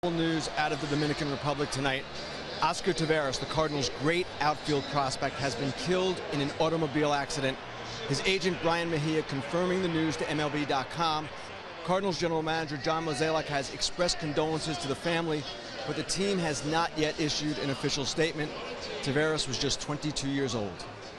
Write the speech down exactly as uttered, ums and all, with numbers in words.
News out of the Dominican Republic tonight. Oscar Taveras, the Cardinals' great outfield prospect, has been killed in an automobile accident. His agent Brian Mejia confirming the news to M L B dot com. Cardinals general manager John Mozeliak has expressed condolences to the family, but the team has not yet issued an official statement. Taveras was just twenty-two years old.